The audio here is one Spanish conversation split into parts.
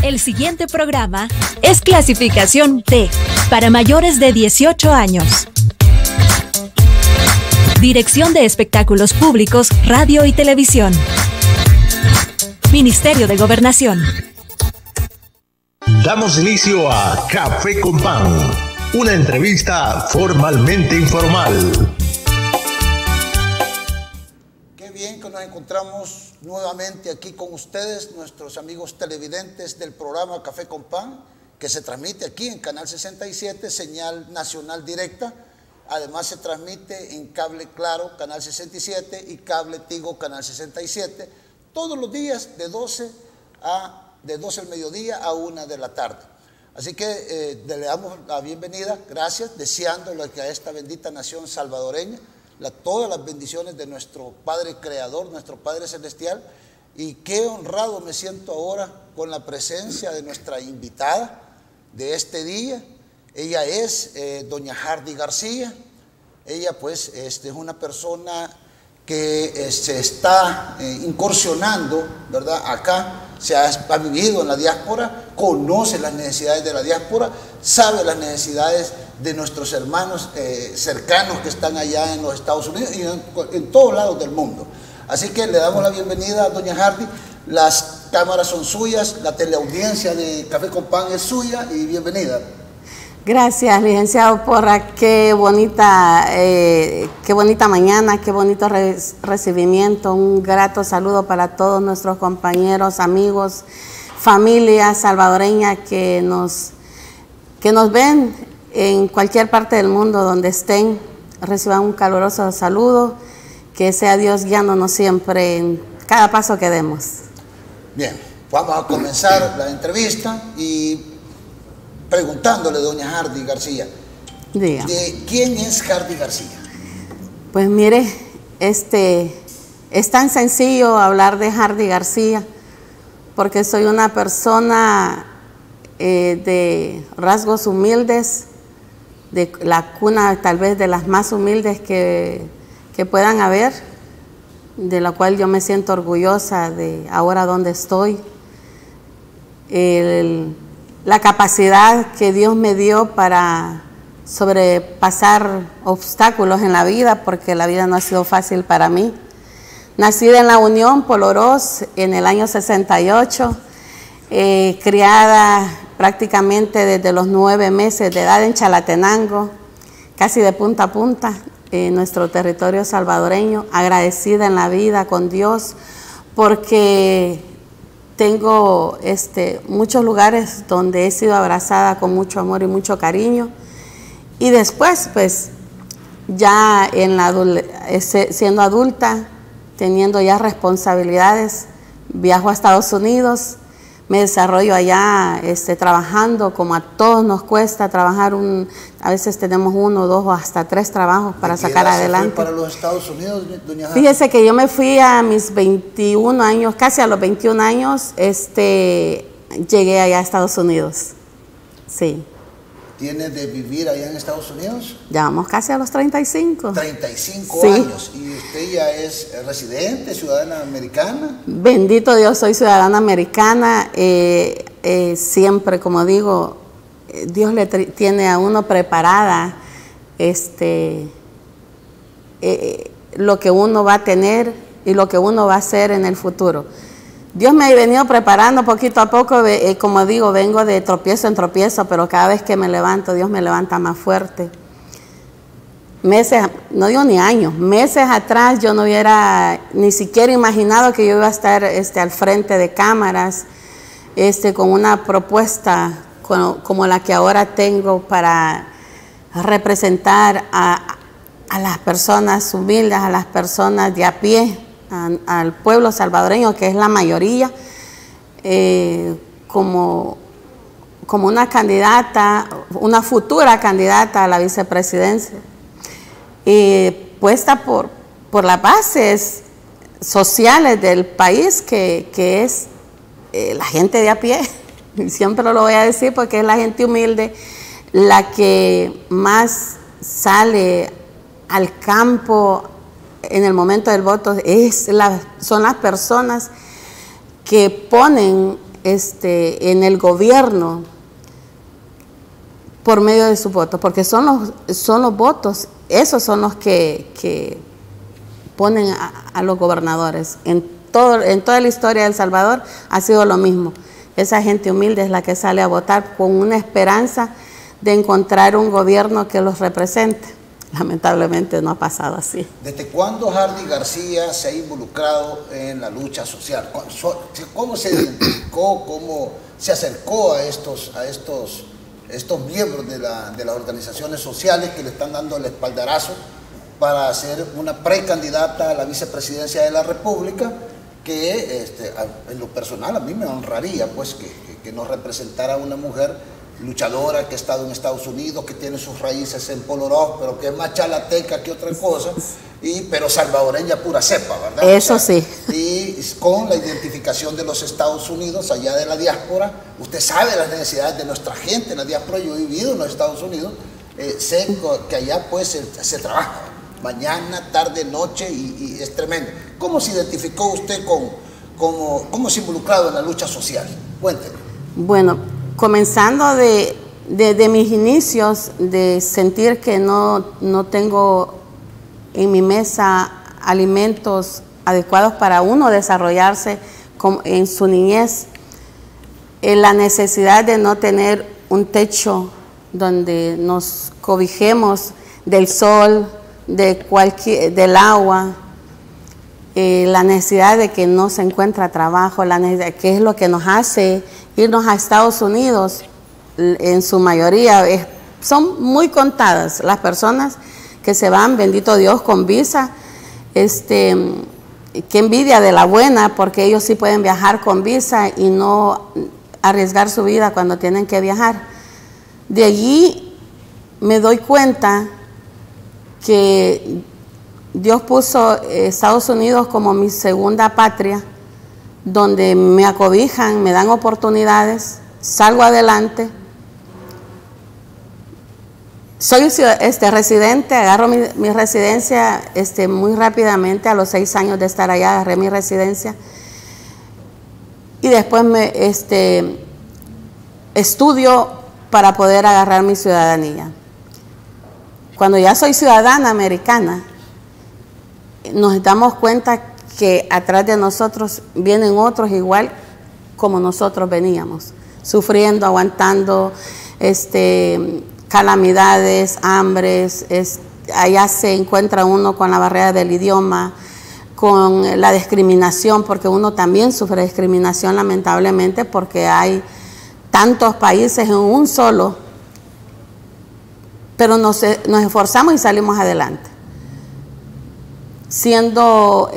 El siguiente programa es clasificación T, para mayores de 18 años. Dirección de Espectáculos Públicos, Radio y Televisión. Ministerio de Gobernación. Damos inicio a Café con Pan, una entrevista formalmente informal. Qué bien que nos encontramos nuevamente aquí con ustedes, nuestros amigos televidentes del programa Café con Pan, que se transmite aquí en Canal 67, señal nacional directa. Además se transmite en Cable Claro, Canal 67, y Cable Tigo, Canal 67, todos los días de 12 del mediodía a 1 de la tarde. Así que le damos la bienvenida, gracias, deseándole que a esta bendita nación salvadoreña todas las bendiciones de nuestro Padre Creador, nuestro Padre Celestial. Y qué honrado me siento ahora con la presencia de nuestra invitada de este día. Ella es doña Hardy García. Ella pues es una persona que se está incursionando, ¿verdad? Acá ha vivido en la diáspora, conoce las necesidades de la diáspora, sabe las necesidades de nuestros hermanos cercanos que están allá en los Estados Unidos y en todos lados del mundo. Así que le damos la bienvenida a doña Hardy. Las cámaras son suyas, la teleaudiencia de Café con Pan es suya y bienvenida. Gracias, licenciado Porra. Qué bonita mañana, qué bonito recibimiento. Un grato saludo para todos nuestros compañeros, amigos, familia salvadoreña que nos ven en cualquier parte del mundo donde estén. Reciban un caluroso saludo. Que sea Dios guiándonos siempre en cada paso que demos. Bien, vamos a comenzar la entrevista y preguntándole, doña Hardy García, diga, ¿de quién es Hardy García? Pues mire, es tan sencillo hablar de Hardy García, porque soy una persona de rasgos humildes, de la cuna tal vez de las más humildes que puedan haber, de la cual yo me siento orgullosa de ahora donde estoy. La capacidad que Dios me dio para sobrepasar obstáculos en la vida, porque la vida no ha sido fácil para mí. Nacida en La Unión, Polorós, en el año 68, criada prácticamente desde los 9 meses de edad en Chalatenango, casi de punta a punta, en nuestro territorio salvadoreño, agradecida en la vida con Dios, porque tengo muchos lugares donde he sido abrazada con mucho amor y mucho cariño. Y después, pues, ya siendo adulta, teniendo ya responsabilidades, viajo a Estados Unidos, me desarrollo allá trabajando, como a todos nos cuesta trabajar, a veces tenemos 1, 2 o hasta 3 trabajos para sacar adelante. ¿Fue para los Estados Unidos, doña Hardy? Fíjese que yo me fui a mis 21 años, casi a los 21 años, llegué allá a Estados Unidos, sí. ¿Tiene de vivir allá en Estados Unidos? Ya vamos casi a los 35. 35 sí. años. ¿Y usted ya es residente, ciudadana americana? Bendito Dios, soy ciudadana americana. Siempre, como digo, Dios le tiene a uno preparada lo que uno va a tener y lo que uno va a hacer en el futuro. Dios me ha venido preparando poquito a poco, como digo, vengo de tropiezo en tropiezo, pero cada vez que me levanto, Dios me levanta más fuerte. Meses, no digo ni años, meses atrás yo no hubiera ni siquiera imaginado que yo iba a estar al frente de cámaras, con una propuesta como la que ahora tengo para representar a las personas humildes, a las personas de a pie, al pueblo salvadoreño, que es la mayoría, como una candidata, una futura candidata a la vicepresidencia, puesta por las bases sociales del país, que es la gente de a pie. Siempre lo voy a decir porque es la gente humilde la que más sale al campo en el momento del voto. Son las personas que ponen en el gobierno por medio de sus votos, porque son los votos, esos son los que ponen a los gobernadores. En toda la historia de El Salvador ha sido lo mismo. Esa gente humilde es la que sale a votar con una esperanza de encontrar un gobierno que los represente. Lamentablemente no ha pasado así. ¿Desde cuándo Hardy García se ha involucrado en la lucha social? ¿Cómo se identificó, cómo se acercó a estos miembros de las organizaciones sociales que le están dando el espaldarazo para ser una precandidata a la vicepresidencia de la República? Que en lo personal a mí me honraría pues que nos representara una mujer luchadora que ha estado en Estados Unidos, que tiene sus raíces en Poloró, pero que es más chalateca que otra cosa, pero salvadoreña pura cepa, ¿verdad? Eso sí. Y con la identificación de los Estados Unidos, allá de la diáspora, usted sabe las necesidades de nuestra gente en la diáspora. Yo he vivido en los Estados Unidos, sé que allá pues se trabaja mañana, tarde, noche y es tremendo. ¿Cómo se identificó usted cómo se ha involucrado en la lucha social? Cuénteme. Bueno, comenzando de mis inicios, de sentir que no tengo en mi mesa alimentos adecuados para uno desarrollarse en su niñez, la necesidad de no tener un techo donde nos cobijemos del sol, del agua, la necesidad de que no se encuentra trabajo, la necesidad, que es lo que nos hace irnos a Estados Unidos. En su mayoría son muy contadas las personas que se van, bendito Dios, con visa. Qué envidia de la buena, porque ellos sí pueden viajar con visa y no arriesgar su vida cuando tienen que viajar. De allí me doy cuenta que Dios puso Estados Unidos como mi segunda patria, donde me acobijan, me dan oportunidades, salgo adelante. Soy residente, agarro mi residencia muy rápidamente. A los 6 años de estar allá agarré mi residencia y después estudio para poder agarrar mi ciudadanía. Cuando ya soy ciudadana americana, nos damos cuenta que atrás de nosotros vienen otros igual como nosotros veníamos, sufriendo, aguantando calamidades, hambres. Allá se encuentra uno con la barrera del idioma, con la discriminación, porque uno también sufre discriminación lamentablemente, porque hay tantos países en un solo, pero nos esforzamos y salimos adelante. Siendo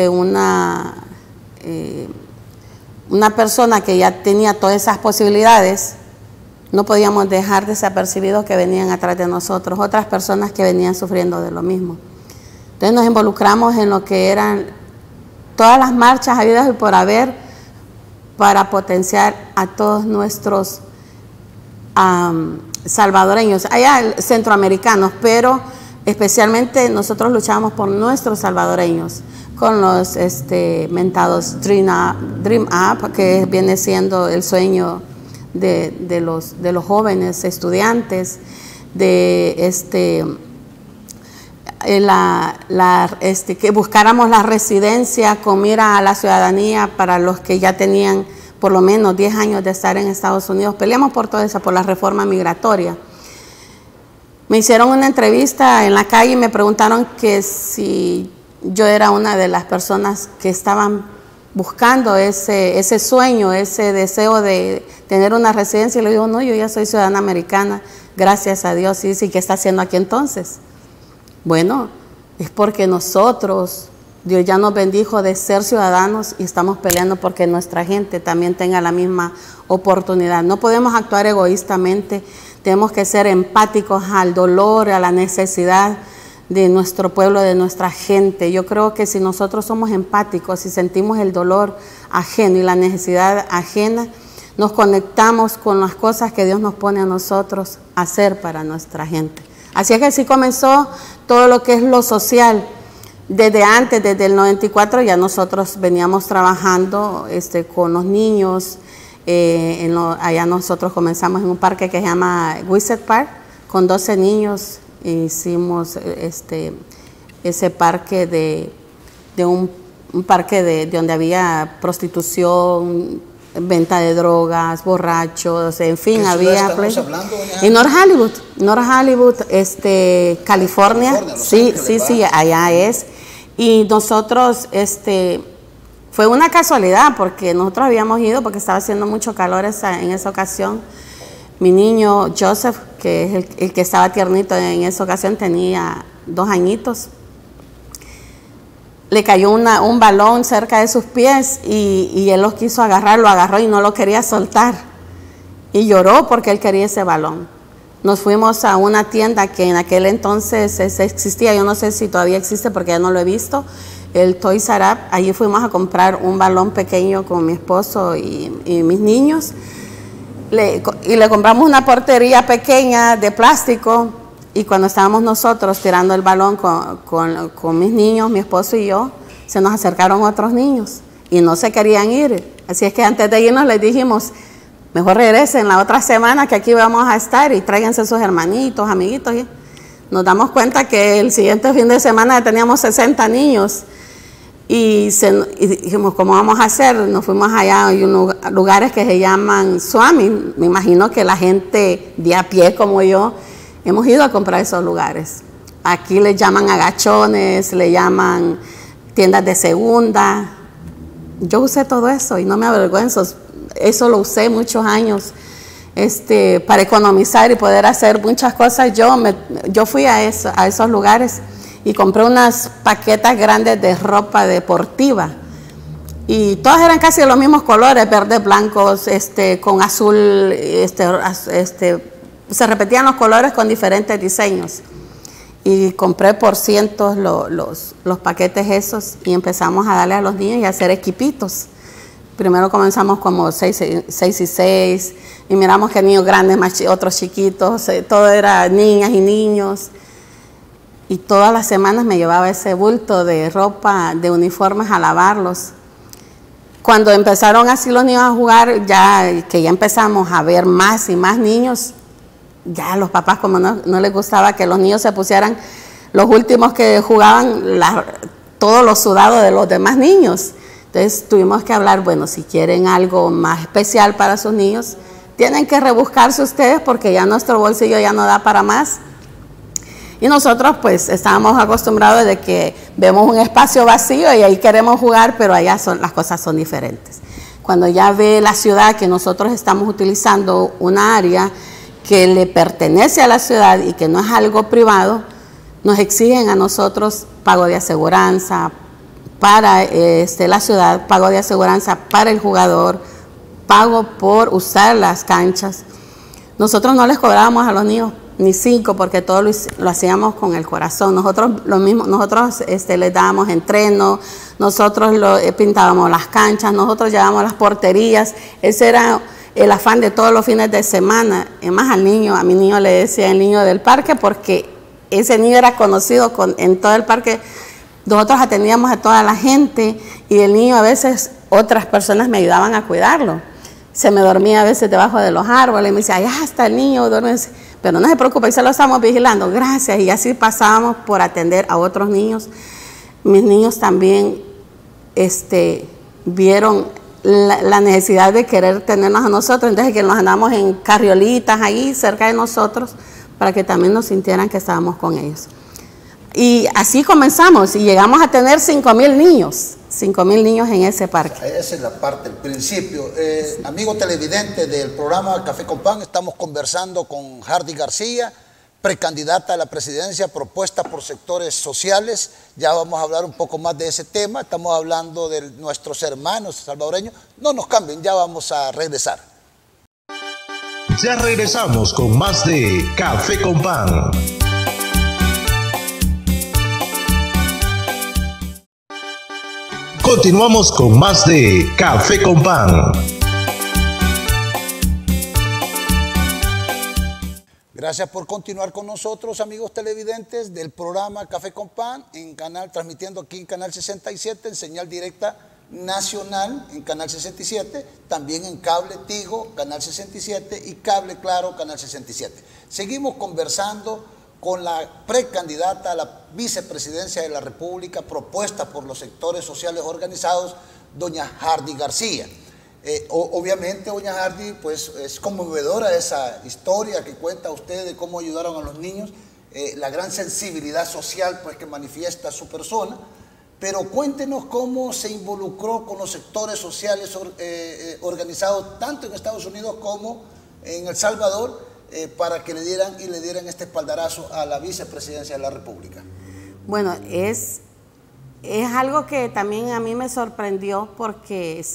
una persona que ya tenía todas esas posibilidades, no podíamos dejar desapercibidos que venían atrás de nosotros, otras personas que venían sufriendo de lo mismo. Entonces nos involucramos en lo que eran todas las marchas habidas y por haber para potenciar a todos nuestros salvadoreños, allá centroamericanos, pero especialmente nosotros luchamos por nuestros salvadoreños, con los mentados Dream Up, que viene siendo el sueño de los jóvenes estudiantes, que buscáramos la residencia con mira a la ciudadanía para los que ya tenían por lo menos 10 años de estar en Estados Unidos. Peleamos por todo eso, por la reforma migratoria. Me hicieron una entrevista en la calle y me preguntaron que si yo era una de las personas que estaban buscando ese sueño, ese deseo de tener una residencia. Y le digo, no, yo ya soy ciudadana americana, gracias a Dios. Y dice, ¿qué está haciendo aquí entonces? Bueno, es porque nosotros, Dios ya nos bendijo de ser ciudadanos y estamos peleando porque nuestra gente también tenga la misma oportunidad. No podemos actuar egoístamente, tenemos que ser empáticos al dolor, a la necesidad de nuestro pueblo, de nuestra gente. Yo creo que si nosotros somos empáticos y sentimos el dolor ajeno y la necesidad ajena, nos conectamos con las cosas que Dios nos pone a nosotros a hacer para nuestra gente. Así es que así comenzó todo lo que es lo social. Desde antes, desde el 94, ya nosotros veníamos trabajando con los niños Allá nosotros comenzamos en un parque que se llama Wizard Park, con 12 niños. Hicimos ese parque de un parque de donde había prostitución, venta de drogas, borrachos, en fin, había en North Hollywood, California, sí, allá es. Y nosotros, fue una casualidad porque nosotros habíamos ido porque estaba haciendo mucho calor en esa ocasión. Mi niño Joseph, que es el que estaba tiernito en esa ocasión, tenía 2 añitos. Le cayó un balón cerca de sus pies y él lo quiso agarrar, lo agarró y no lo quería soltar. Y lloró porque él quería ese balón. Nos fuimos a una tienda que en aquel entonces existía, yo no sé si todavía existe porque ya no lo he visto, el Toys R Us. Allí fuimos a comprar un balón pequeño con mi esposo y mis niños. Y le compramos una portería pequeña de plástico. Y cuando estábamos nosotros tirando el balón con mis niños, mi esposo y yo, se nos acercaron otros niños y no se querían ir. Así es que antes de irnos les dijimos, mejor regresen la otra semana que aquí vamos a estar y tráiganse sus hermanitos, amiguitos. Y nos damos cuenta que el siguiente fin de semana teníamos 60 niños y dijimos, ¿cómo vamos a hacer? Nos fuimos allá, hay unos lugares que se llaman Swami. Me imagino que la gente de a pie como yo hemos ido a comprar esos lugares. Aquí le llaman agachones, le llaman tiendas de segunda. Yo usé todo eso y no me avergüenzo. Eso lo usé muchos años para economizar y poder hacer muchas cosas. Yo fui a esos lugares y compré unas paquetas grandes de ropa deportiva. Y todas eran casi de los mismos colores, verdes, blancos, con azul, se repetían los colores con diferentes diseños. Y compré por cientos los paquetes esos y empezamos a darle a los niños y a hacer equipitos. Primero comenzamos como 6 y 6 y miramos que niños grandes, otros chiquitos, todo era niñas y niños. Y todas las semanas me llevaba ese bulto de ropa, de uniformes a lavarlos. Cuando empezaron así los niños a jugar, que ya empezamos a ver más y más niños, ya a los papás como no les gustaba que los niños se pusieran los últimos que jugaban todos los sudados de los demás niños. Entonces tuvimos que hablar, bueno, si quieren algo más especial para sus niños, tienen que rebuscarse ustedes porque ya nuestro bolsillo ya no da para más. Y nosotros pues estábamos acostumbrados de que vemos un espacio vacío y ahí queremos jugar, pero allá las cosas son diferentes. Cuando ya ve la ciudad que nosotros estamos utilizando una área que le pertenece a la ciudad y que no es algo privado, nos exigen a nosotros pago de aseguranza para la ciudad, pago de aseguranza para el jugador, pago por usar las canchas. Nosotros no les cobrábamos a los niños ni 5 porque todo lo hacíamos con el corazón. Nosotros les dábamos entreno, nosotros pintábamos las canchas, nosotros llevábamos las porterías. Ese era el afán de todos los fines de semana. Es más, a mi niño le decía el niño del parque porque ese niño era conocido en todo el parque. Nosotros atendíamos a toda la gente y el niño a veces otras personas me ayudaban a cuidarlo. Se me dormía a veces debajo de los árboles y me decía, allá está el niño, duerme. Pero no se preocupe, se lo estamos vigilando, gracias. Y así pasábamos por atender a otros niños. Mis niños también vieron la necesidad de querer tenernos a nosotros, entonces que nos andamos en carriolitas ahí cerca de nosotros para que también nos sintieran que estábamos con ellos. Y así comenzamos y llegamos a tener 5,000 niños. 5,000 niños en ese parque. Esa es la parte, el principio. Amigo televidente del programa Café con Pan, estamos conversando con Hardy García, precandidata a la presidencia propuesta por sectores sociales. Ya vamos a hablar un poco más de ese tema. Estamos hablando de nuestros hermanos salvadoreños. No nos cambien, ya vamos a regresar. Ya regresamos con más de Café con Pan. Continuamos con más de Café con Pan. Gracias por continuar con nosotros, amigos televidentes del programa Café con Pan, transmitiendo aquí en Canal 67, en señal directa nacional en Canal 67, también en cable Tigo, Canal 67 y cable Claro, Canal 67. Seguimos conversando con la precandidata a la vicepresidencia de la República propuesta por los sectores sociales organizados, doña Hardy García. Obviamente, doña Hardy, pues es conmovedora esa historia que cuenta usted de cómo ayudaron a los niños, la gran sensibilidad social pues que manifiesta su persona. Pero cuéntenos cómo se involucró con los sectores sociales organizados tanto en Estados Unidos como en El Salvador para que le dieran este espaldarazo a la vicepresidencia de la República. Bueno, es algo que también a mí me sorprendió porque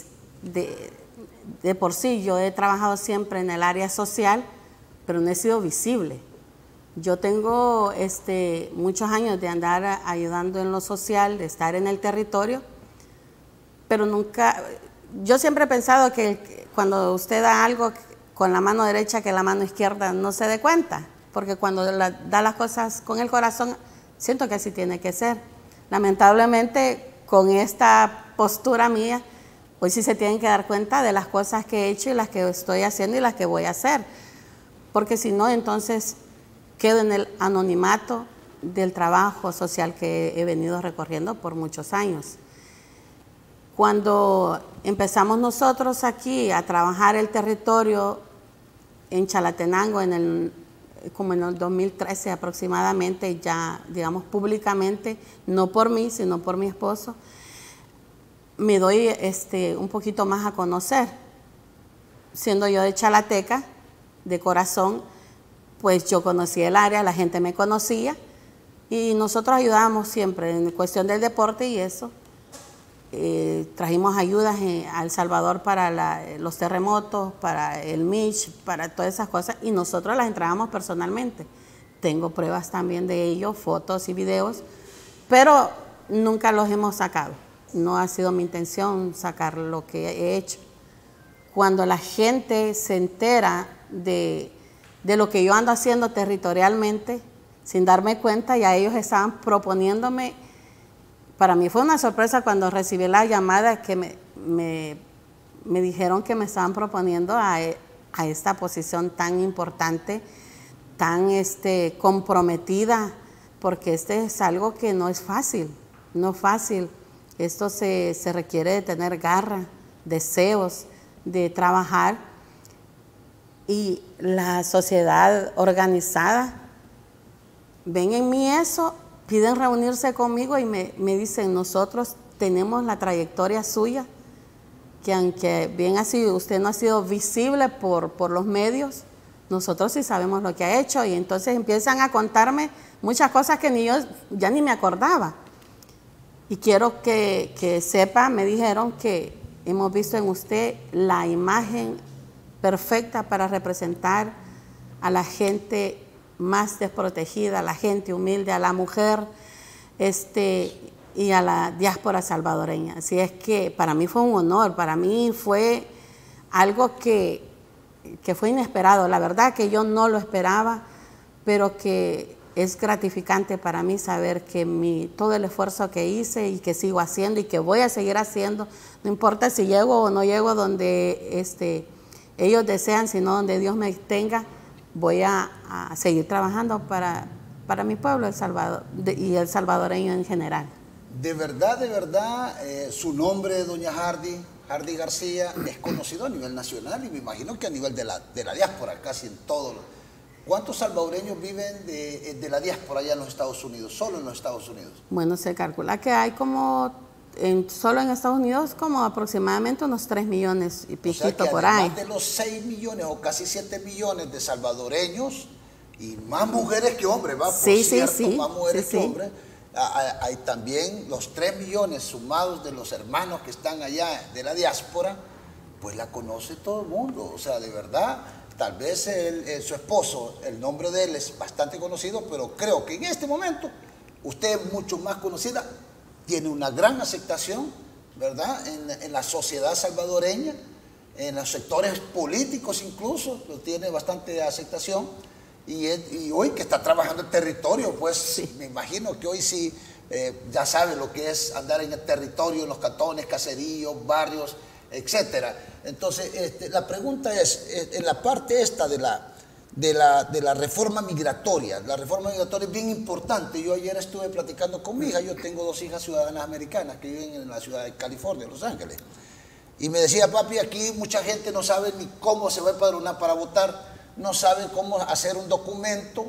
de por sí yo he trabajado siempre en el área social, pero no he sido visible. Yo tengo muchos años de andar ayudando en lo social, de estar en el territorio, pero nunca, yo siempre he pensado que cuando usted da algo con la mano derecha, que la mano izquierda no se dé cuenta, porque cuando da las cosas con el corazón, siento que así tiene que ser. Lamentablemente, con esta postura mía, hoy sí se tienen que dar cuenta de las cosas que he hecho y las que estoy haciendo y las que voy a hacer, porque si no, entonces quedo en el anonimato del trabajo social que he venido recorriendo por muchos años. Cuando empezamos nosotros aquí a trabajar el territorio en Chalatenango, como en el 2013 aproximadamente, ya digamos públicamente, no por mí, sino por mi esposo, me doy un poquito más a conocer. Siendo yo de Chalateca, de corazón, pues yo conocí el área, la gente me conocía y nosotros ayudábamos siempre en cuestión del deporte y eso. Trajimos ayudas a El Salvador para los terremotos, para el Mitch, para todas esas cosas y nosotros las entregamos personalmente. Tengo pruebas también de ello, fotos y videos, pero nunca los hemos sacado. No ha sido mi intención sacar lo que he hecho. Cuando la gente se entera de lo que yo ando haciendo territorialmente, sin darme cuenta, ya ellos estaban proponiéndome. Para mí fue una sorpresa cuando recibí la llamada que me dijeron que me estaban proponiendo a esta posición tan importante, tan comprometida, porque es algo que no es fácil, no es fácil. Esto se requiere de tener garra, deseos, de trabajar. Y la sociedad organizada ven en mí eso, piden reunirse conmigo y me dicen, nosotros tenemos la trayectoria suya, que aunque bien así usted no ha sido visible por los medios, nosotros sí sabemos lo que ha hecho. Y entonces empiezan a contarme muchas cosas que yo ya ni me acordaba. Y quiero que sepa, me dijeron que hemos visto en usted la imagen perfecta para representar a la gente más desprotegida, a la gente humilde, a la mujer y a la diáspora salvadoreña. Así es que para mí fue un honor, para mí fue algo que fue inesperado. La verdad que yo no lo esperaba, pero que es gratificante para mí saber que todo el esfuerzo que hice y que sigo haciendo y que voy a seguir haciendo, no importa si llego o no llego donde ellos desean, sino donde Dios me tenga, voy a seguir trabajando para mi pueblo, El Salvador, y el salvadoreño en general. De verdad, su nombre, doña Hardy García, es conocido a nivel nacional y me imagino que a nivel de la diáspora, casi en todo. ¿Cuántos salvadoreños viven de la diáspora allá en los Estados Unidos, solo en los Estados Unidos? Bueno, se calcula que hay solo en Estados Unidos como aproximadamente unos 3 millones y piquito, o sea, que por ahí. Además de los 6 millones o casi 7 millones de salvadoreños y más mujeres que hombres, ¿va? Sí, más mujeres que hombres. Hay también los 3 millones sumados de los hermanos que están allá de la diáspora, pues la conoce todo el mundo. O sea, de verdad, tal vez su esposo, el nombre de él es bastante conocido, pero creo que en este momento usted es mucho más conocida. Tiene una gran aceptación, ¿verdad?, en la sociedad salvadoreña, en los sectores políticos incluso, lo tiene bastante aceptación. Y hoy que está trabajando el territorio, pues sí, me imagino que hoy sí ya sabe lo que es andar en el territorio, en los cantones, caseríos, barrios, etcétera. Entonces, la pregunta es, en la parte esta de la reforma migratoria. La reforma migratoria es bien importante. Yo ayer estuve platicando con mi hija. Yo tengo 2 hijas ciudadanas americanas que viven en la ciudad de California, Los Ángeles. Y me decía, papi, aquí mucha gente no sabe ni cómo se va a empadronar para votar, no sabe cómo hacer un documento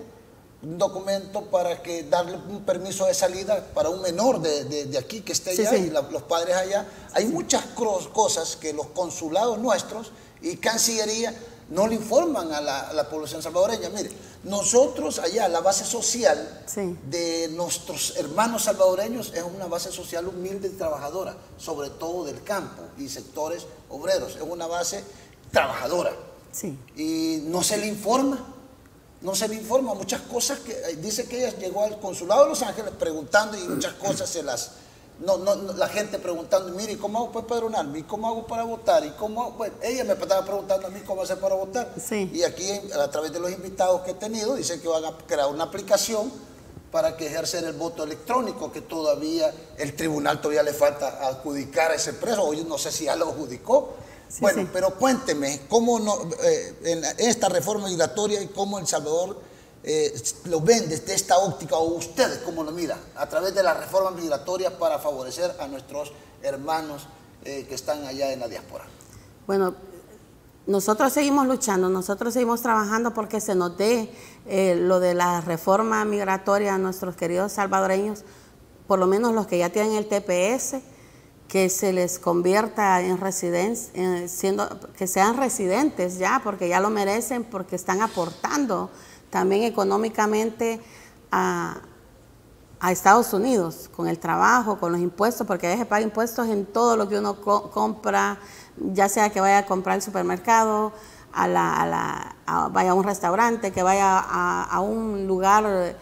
para que darle un permiso de salida para un menor de aquí que esté allá, y los padres allá. Hay muchas cosas que los consulados nuestros y Cancillería no le informan a la población salvadoreña. Mire, nosotros allá, la base social de nuestros hermanos salvadoreños es una base social humilde y trabajadora, sobre todo del campo y sectores obreros. Es una base trabajadora. Y no se le informa. No se le informa muchas cosas que dice que ella llegó al consulado de Los Ángeles preguntando, y muchas cosas se las... la gente preguntando, mire, ¿cómo hago para empadronarme? ¿Y cómo hago para votar? ¿Y cómo? Bueno, ella me estaba preguntando a mí cómo hacer para votar. Y aquí, a través de los invitados que he tenido, dicen que van a crear una aplicación para que ejercer el voto electrónico, que todavía el tribunal todavía le falta adjudicar a ese preso. Hoy no sé si ya lo adjudicó. Bueno, pero cuénteme, ¿cómo en esta reforma migratoria y cómo El Salvador lo ven desde esta óptica, o ustedes cómo lo miran a través de la reforma migratoria para favorecer a nuestros hermanos que están allá en la diáspora? Bueno, nosotros seguimos luchando, nosotros seguimos trabajando porque se nos dé lo de la reforma migratoria a nuestros queridos salvadoreños, por lo menos los que ya tienen el TPS, que se les convierta en residencia, que sean residentes ya, porque ya lo merecen, porque están aportando también económicamente a Estados Unidos, con el trabajo, con los impuestos, porque a veces paga impuestos en todo lo que uno compra, ya sea que vaya a comprar al supermercado, vaya a un restaurante, que vaya a un lugar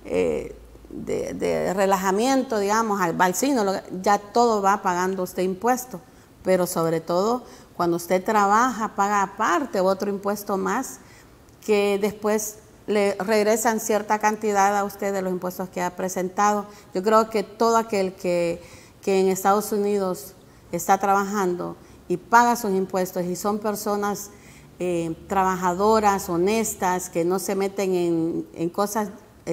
de relajamiento, digamos, al balcino, ya todo va pagando usted impuestos, pero sobre todo cuando usted trabaja, paga aparte otro impuesto más, que después le regresan cierta cantidad a usted de los impuestos que ha presentado. Yo creo que todo aquel que en Estados Unidos está trabajando y paga sus impuestos y son personas trabajadoras, honestas, que no se meten en cosas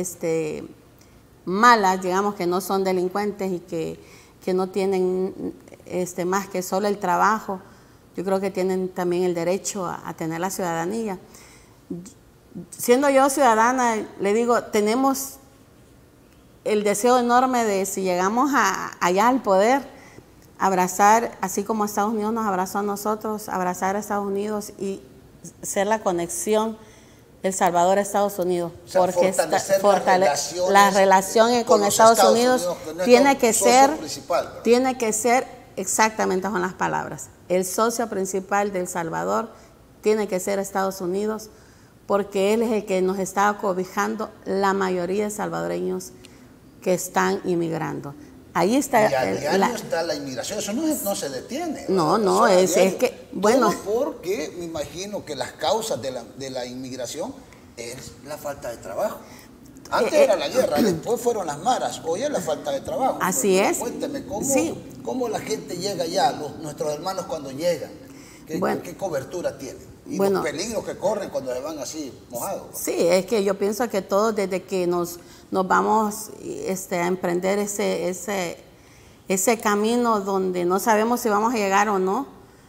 malas, digamos, que no son delincuentes y que no tienen más que solo el trabajo, yo creo que tienen también el derecho a tener la ciudadanía. Siendo yo ciudadana, le digo, tenemos el deseo enorme de, si llegamos allá al poder, abrazar, así como Estados Unidos nos abrazó a nosotros, abrazar a Estados Unidos y ser la conexión El Salvador a Estados Unidos, o sea, porque la relación con Estados Unidos tiene que ser, exactamente son las palabras, el socio principal de El Salvador tiene que ser Estados Unidos, porque él es el que nos está acobijando la mayoría de salvadoreños que están inmigrando. Ahí está. Y a diario está la inmigración, eso no se detiene. No, es que, bueno. Todo porque me imagino que las causas de la inmigración es la falta de trabajo. Antes era la guerra, después fueron las maras, hoy es la falta de trabajo. Así es. Cuénteme, ¿cómo la gente llega allá, nuestros hermanos cuando llegan? ¿Qué cobertura tienen? Y los peligros que corren cuando se van así mojados. Sí, es que yo pienso que todos desde que nos vamos a emprender ese camino donde no sabemos si vamos a llegar o no,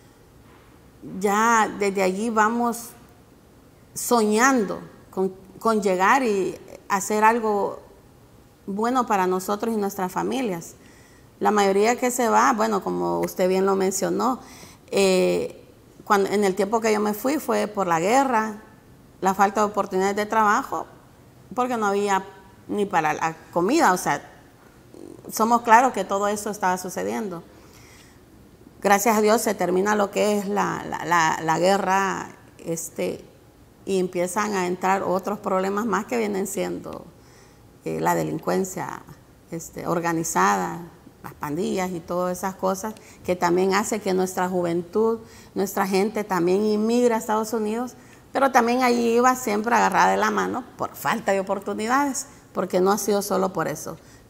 ya desde allí vamos soñando con llegar y hacer algo bueno para nosotros y nuestras familias. La mayoría que se va, bueno, como usted bien lo mencionó, en el tiempo que yo me fui fue por la guerra, la falta de oportunidades de trabajo, porque no había ni para la comida, o sea, somos claros que todo eso estaba sucediendo. Gracias a Dios se termina lo que es la guerra, y empiezan a entrar otros problemas más que vienen siendo la delincuencia organizada, las pandillas y todas esas cosas, que también hace que nuestra juventud, nuestra gente también inmigra a Estados Unidos, pero también allí iba siempre agarrada de la mano por falta de oportunidades, porque no ha sido solo por eso.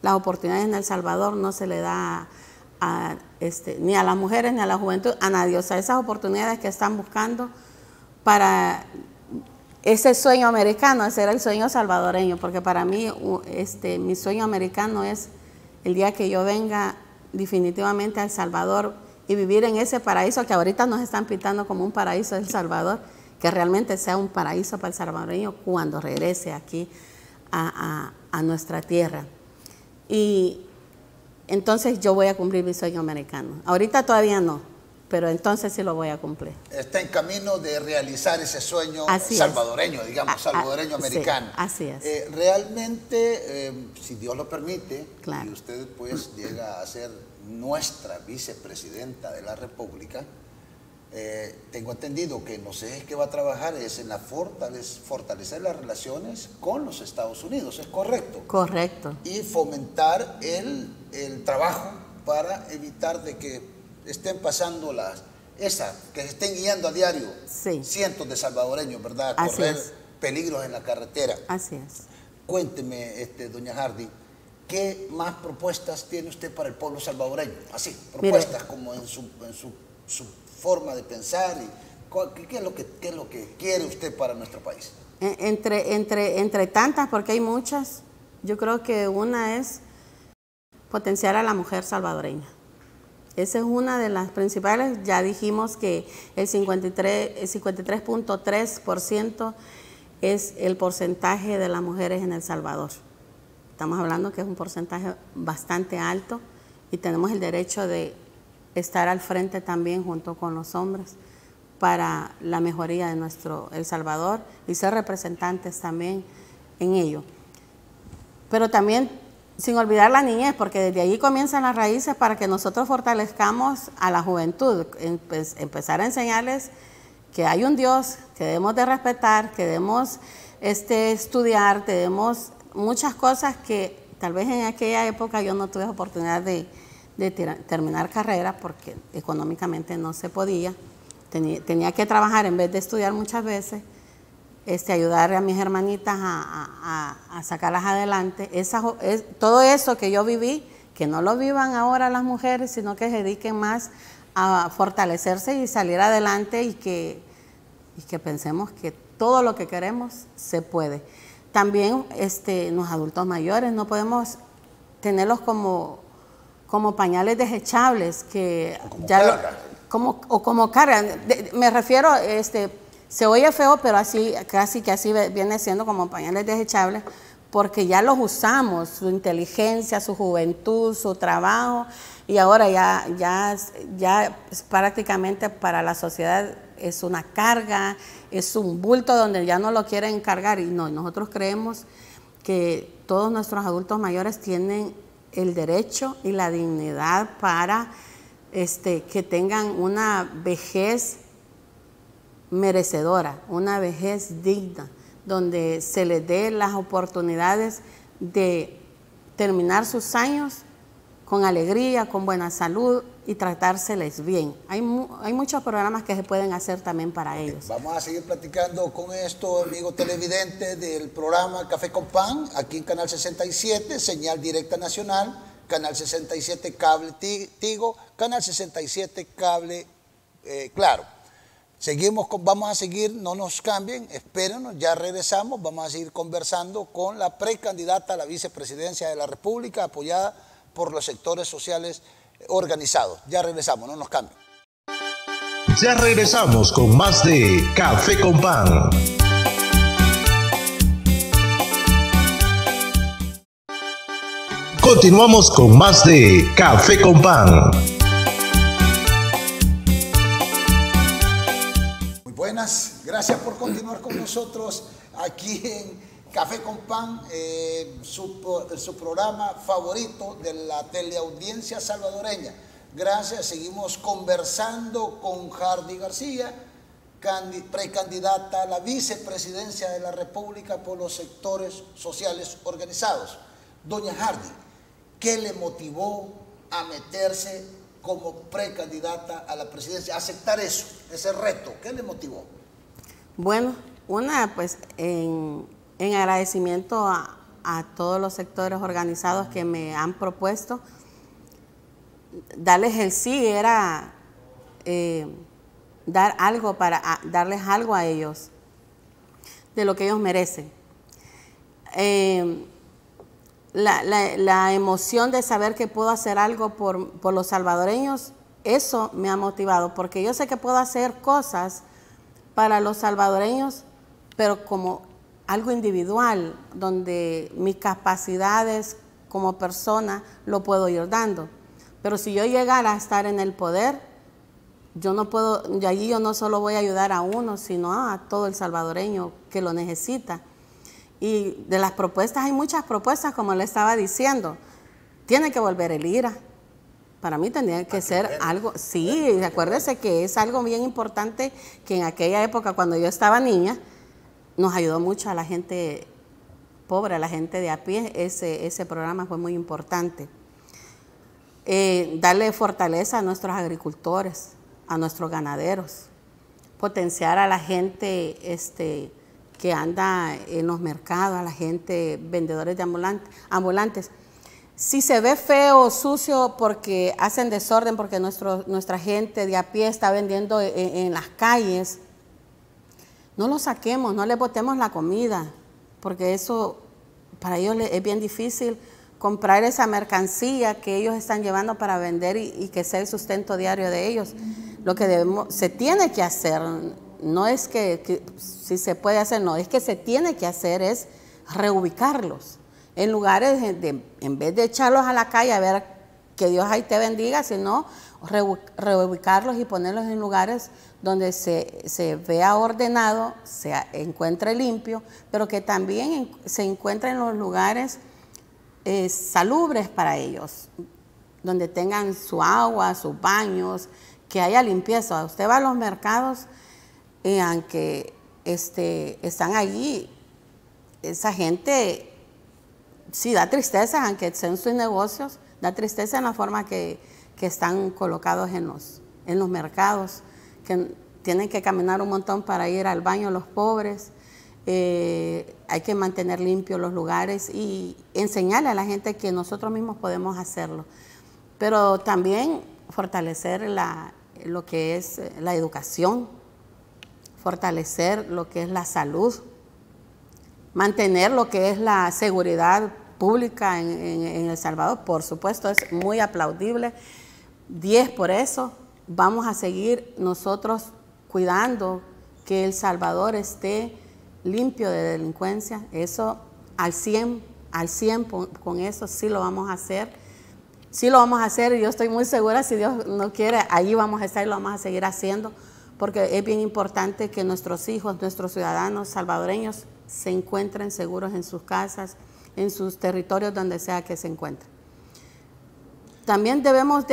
las oportunidades en El Salvador no se le da ni a las mujeres ni a la juventud, a nadie. O sea, esas oportunidades que están buscando para ese sueño americano, ese era el sueño salvadoreño, porque para mí mi sueño americano es el día que yo venga definitivamente a El Salvador y vivir en ese paraíso que ahorita nos están pintando como un paraíso de El Salvador, que realmente sea un paraíso para el salvadoreño cuando regrese aquí a nuestra tierra. Y entonces yo voy a cumplir mi sueño americano. Ahorita todavía no, pero entonces sí lo voy a cumplir. Está en camino de realizar ese sueño así salvadoreño, es. digamos, salvadoreño-americano. Sí, así es. Realmente, si Dios lo permite, claro, y usted pues llega a ser nuestra vicepresidenta de la República, tengo entendido que en los ejes que va a trabajar es en la fortalecer las relaciones con los Estados Unidos, ¿es correcto? Correcto. Y fomentar el trabajo para evitar de que estén pasando que se estén guiando a diario cientos de salvadoreños, ¿verdad? A correr peligros en la carretera. Así es. Cuénteme, doña Hardy, ¿qué más propuestas tiene usted para el pueblo salvadoreño? Así, propuestas. Mire, como en su forma de pensar y ¿qué es lo que quiere usted para nuestro país? Entre tantas, porque hay muchas, yo creo que una es potenciar a la mujer salvadoreña. Esa es una de las principales. Ya dijimos que el 53.3% es el porcentaje de las mujeres en El Salvador. Estamos hablando que es un porcentaje bastante alto y tenemos el derecho de estar al frente también junto con los hombres para la mejoría de nuestro El Salvador y ser representantes también en ello. Pero también sin olvidar la niñez, porque desde allí comienzan las raíces para que nosotros fortalezcamos a la juventud, empezar a enseñarles que hay un Dios, que debemos de respetar, que debemos estudiar, debemos muchas cosas que tal vez en aquella época yo no tuve oportunidad de terminar carrera porque económicamente no se podía. Tenía que trabajar en vez de estudiar muchas veces, ayudar a mis hermanitas a sacarlas adelante. Todo eso que yo viví, que no lo vivan ahora las mujeres, sino que se dediquen más a fortalecerse y salir adelante y que pensemos que todo lo que queremos se puede. También los adultos mayores no podemos tenerlos como pañales desechables que como carga. Me refiero, se oye feo, pero casi que así viene siendo como pañales desechables, porque ya los usamos, su inteligencia, su juventud, su trabajo, y ahora ya prácticamente para la sociedad es una carga, es un bulto donde ya no lo quieren cargar. Y no, nosotros creemos que todos nuestros adultos mayores tienen el derecho y la dignidad para que tengan una vejez merecedora, una vejez digna, donde se les dé las oportunidades de terminar sus años con alegría, con buena salud y tratárseles bien. Hay muchos programas que se pueden hacer también para ellos. Vamos a seguir platicando con esto, amigo televidente del programa Café con Pan, aquí en Canal 67, señal directa nacional, Canal 67 Cable Tigo, Canal 67 Cable Claro. Vamos a seguir, no nos cambien, espérenos, ya regresamos, vamos a seguir conversando con la precandidata a la vicepresidencia de la República, apoyada por los sectores sociales organizados. Ya regresamos, no nos cambien. Ya regresamos con más de Café con Pan. Continuamos con más de Café con Pan. Buenas, gracias por continuar con nosotros aquí en Café con Pan, su programa favorito de la teleaudiencia salvadoreña. Gracias, seguimos conversando con Hardy García, precandidata a la vicepresidencia de la República por los sectores sociales organizados. Doña Hardy, ¿qué le motivó a meterse como precandidata a la presidencia, aceptar ese reto? ¿Qué le motivó? Bueno, pues en agradecimiento a todos los sectores organizados que me han propuesto. Darles el sí era dar algo darles algo a ellos, de lo que ellos merecen. La emoción de saber que puedo hacer algo por los salvadoreños, eso me ha motivado, porque yo sé que puedo hacer cosas para los salvadoreños, pero como algo individual, donde mis capacidades como persona lo puedo ir dando. Pero si yo llegara a estar en el poder, yo no puedo, y allí yo no solo voy a ayudar a uno, sino a todo el salvadoreño que lo necesita. Y de las propuestas, hay muchas propuestas, como le estaba diciendo. Tiene que volver el IRA. Para mí tendría que ser algo, sí, acuérdese que es algo bien importante, que en aquella época, cuando yo estaba niña, nos ayudó mucho a la gente pobre, a la gente de a pie. Ese programa fue muy importante. Darle fortaleza a nuestros agricultores, a nuestros ganaderos, potenciar a la gente que anda en los mercados, a la gente, vendedores de ambulantes. Si se ve feo o sucio porque hacen desorden, porque nuestra gente de a pie está vendiendo en las calles, no lo saquemos, no le botemos la comida, porque eso para ellos es bien difícil comprar esa mercancía que ellos están llevando para vender y que sea el sustento diario de ellos. Lo que se tiene que hacer, no es que si se puede hacer, no, es que se tiene que hacer es reubicarlos en lugares, en vez de echarlos a la calle a ver que Dios ahí te bendiga, sino reubicarlos y ponerlos en lugares donde se vea ordenado, se encuentre limpio, pero que también se encuentre en los lugares salubres para ellos, donde tengan su agua, sus baños, que haya limpieza. Usted va a los mercados, aunque están allí, esa gente sí da tristeza, aunque sean sus negocios, da tristeza en la forma que están colocados en los mercados, que tienen que caminar un montón para ir al baño los pobres. Hay que mantener limpios los lugares y enseñarle a la gente que nosotros mismos podemos hacerlo. Pero también fortalecer lo que es la educación, fortalecer lo que es la salud, mantener lo que es la seguridad pública en El Salvador. Por supuesto, es muy aplaudible. 10 por eso. Vamos a seguir nosotros cuidando que El Salvador esté limpio de delincuencia. Eso al 100 con eso sí lo vamos a hacer. Sí lo vamos a hacer y yo estoy muy segura, si Dios no quiere, allí vamos a estar y lo vamos a seguir haciendo, porque es bien importante que nuestros hijos, nuestros ciudadanos salvadoreños se encuentren seguros en sus casas, en sus territorios, donde sea que se encuentren. También debemos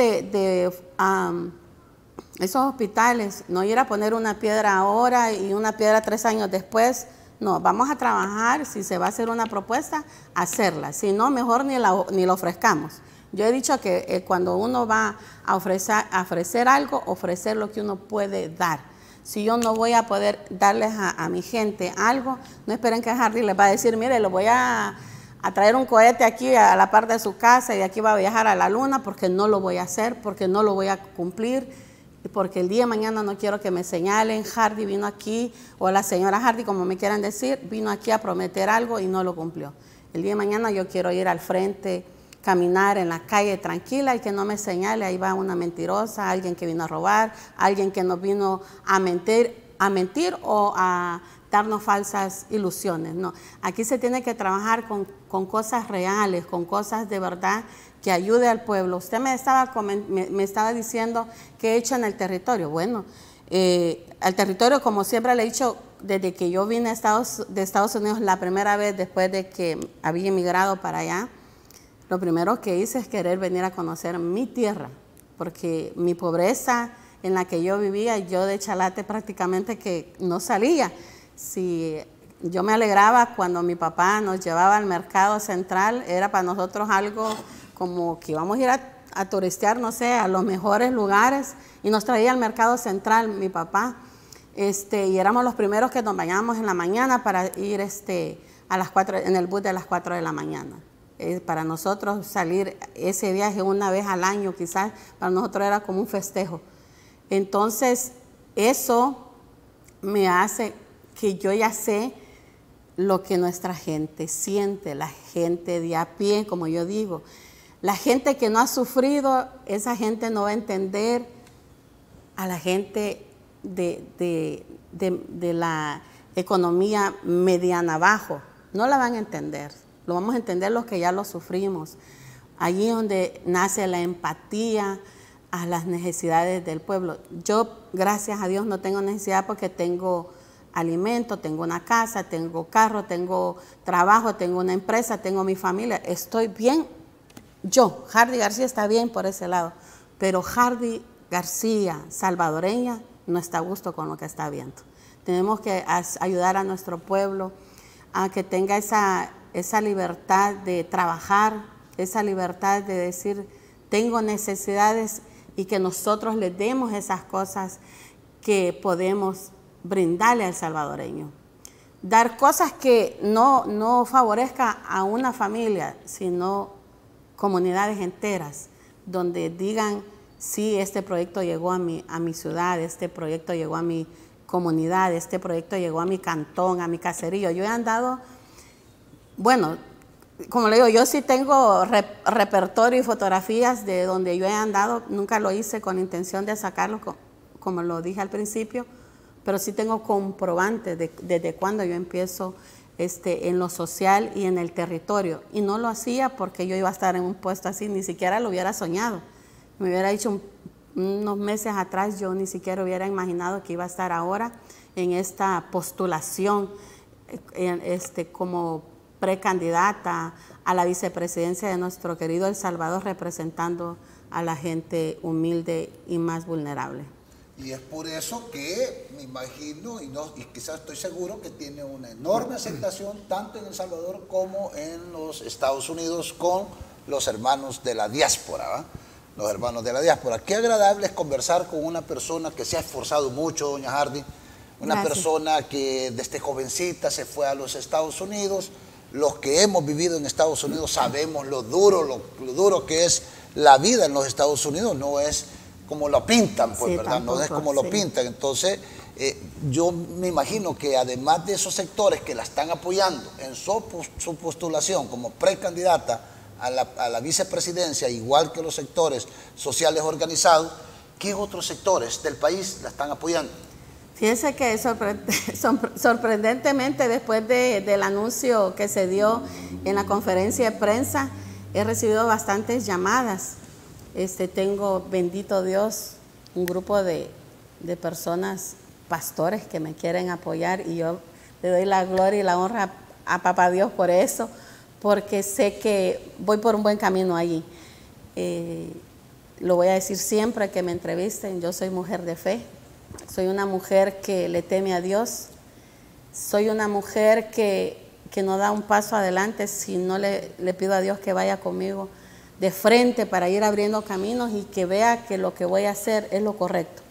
esos hospitales, no ir a poner una piedra ahora y una piedra 3 años después. No, vamos a trabajar, si se va a hacer una propuesta, hacerla. Si no, mejor ni la ofrezcamos. Yo he dicho que cuando uno va a ofrecer algo, ofrecer lo que uno puede dar. Si yo no voy a poder darles a mi gente algo, no esperen que Hardy les va a decir, mire, le voy a traer un cohete aquí a la parte de su casa y de aquí va a viajar a la luna, porque no lo voy a hacer, porque no lo voy a cumplir, y porque el día de mañana no quiero que me señalen, Hardy vino aquí, o la señora Hardy, como me quieran decir, vino aquí a prometer algo y no lo cumplió. El día de mañana yo quiero ir al frente, caminar en la calle tranquila y que no me señale, ahí va una mentirosa, alguien que vino a robar, alguien que nos vino a mentir o a darnos falsas ilusiones. No, aquí se tiene que trabajar con cosas reales, con cosas de verdad que ayude al pueblo. Usted me estaba diciendo qué he hecho en el territorio. Bueno, al territorio, como siempre le he dicho, desde que yo vine de Estados Unidos la primera vez después de que había emigrado para allá, lo primero que hice es querer venir a conocer mi tierra, porque mi pobreza en la que yo vivía, yo de Chalate prácticamente que no salía. Si yo me alegraba cuando mi papá nos llevaba al mercado central, era para nosotros algo como que íbamos a ir a turistear, no sé, a los mejores lugares, y nos traía al mercado central mi papá, y éramos los primeros que nos bañábamos en la mañana para ir a las 4, en el bus de las 4 de la mañana. Para nosotros salir ese viaje una vez al año quizás, para nosotros era como un festejo. Entonces, eso me hace que yo ya sé lo que nuestra gente siente, la gente de a pie, como yo digo. La gente que no ha sufrido, esa gente no va a entender a la gente de la economía mediana abajo. No la van a entender. Lo vamos a entender los que ya lo sufrimos. Allí donde nace la empatía a las necesidades del pueblo. Yo, gracias a Dios, no tengo necesidad porque tengo alimento, tengo una casa, tengo carro, tengo trabajo, tengo una empresa, tengo mi familia. Estoy bien. Yo, Hardy García, está bien por ese lado, pero Hardy García, salvadoreña, no está a gusto con lo que está viendo. Tenemos que ayudar a nuestro pueblo a que tenga esa libertad de trabajar, esa libertad de decir, tengo necesidades, y que nosotros les demos esas cosas que podemos brindarle al salvadoreño. Dar cosas que no favorezca a una familia, sino comunidades enteras, donde digan, sí, este proyecto llegó a mi ciudad, este proyecto llegó a mi comunidad, este proyecto llegó a mi cantón, a mi caserío. Yo he andado, bueno, como le digo, yo sí tengo repertorio y fotografías de donde yo he andado. Nunca lo hice con intención de sacarlo, como lo dije al principio, pero sí tengo comprobantes desde cuando yo empiezo en lo social y en el territorio. Y no lo hacía porque yo iba a estar en un puesto así, ni siquiera lo hubiera soñado. Me hubiera dicho unos meses atrás, yo ni siquiera hubiera imaginado que iba a estar ahora en esta postulación como precandidata a la vicepresidencia de nuestro querido El Salvador, representando a la gente humilde y más vulnerable. Y es por eso que me imagino, y quizás estoy seguro, que tiene una enorme aceptación tanto en El Salvador como en los Estados Unidos con los hermanos de la diáspora, ¿va? Los hermanos de la diáspora. Qué agradable es conversar con una persona que se ha esforzado mucho, doña Hardy, una Gracias. Persona que desde jovencita se fue a los Estados Unidos. Los que hemos vivido en Estados Unidos sabemos lo duro que es la vida en los Estados Unidos. No es como lo pintan, pues, sí, ¿verdad? Tampoco, no es como lo pintan. Entonces, yo me imagino que además de esos sectores que la están apoyando en su postulación como precandidata a la vicepresidencia, igual que los sectores sociales organizados, ¿qué otros sectores del país la están apoyando? Fíjense que sorprendentemente, después del anuncio que se dio en la conferencia de prensa, he recibido bastantes llamadas. Tengo, bendito Dios, un grupo de personas, pastores, que me quieren apoyar, y yo le doy la gloria y la honra a Papá Dios por eso, porque sé que voy por un buen camino allí. Lo voy a decir siempre que me entrevisten, yo soy mujer de fe. Soy una mujer que le teme a Dios. Soy una mujer que no da un paso adelante si no le pido a Dios que vaya conmigo de frente para ir abriendo caminos y que vea que lo que voy a hacer es lo correcto.